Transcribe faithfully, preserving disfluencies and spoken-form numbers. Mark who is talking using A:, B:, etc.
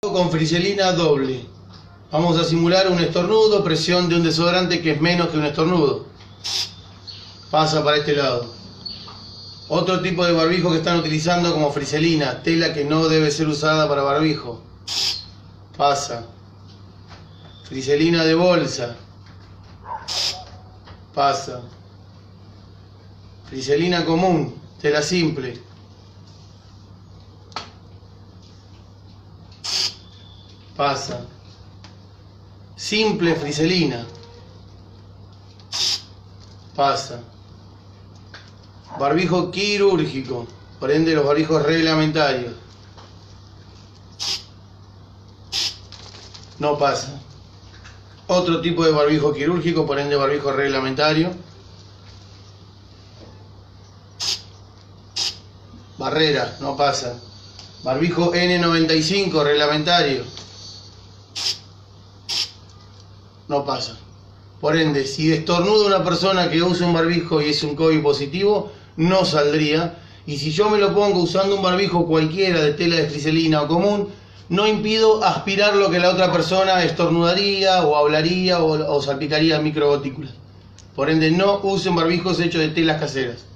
A: barbijo con friselina doble. Vamos a simular un estornudo, presión de un desodorante que es menos que un estornudo. Pasa para este lado. Otro tipo de barbijo que están utilizando como friselina, tela que no debe ser usada para barbijo. Pasa. Friselina de bolsa. Pasa. Friselina común, tela simple. Pasa. Simple friselina. Pasa. Barbijo quirúrgico, por ende los barbijos reglamentarios. No pasa. Otro tipo de barbijo quirúrgico, por ende barbijo reglamentario. Barrera, no pasa. Barbijo ene noventa y cinco, reglamentario. No pasa. Por ende, si estornuda una persona que usa un barbijo y es un COVID positivo, no saldría. Y si yo me lo pongo usando un barbijo cualquiera de tela de friselina o común, no impido aspirar lo que la otra persona estornudaría o hablaría o, o salpicaría microgotículas. Por ende, no usen barbijos hechos de telas caseras.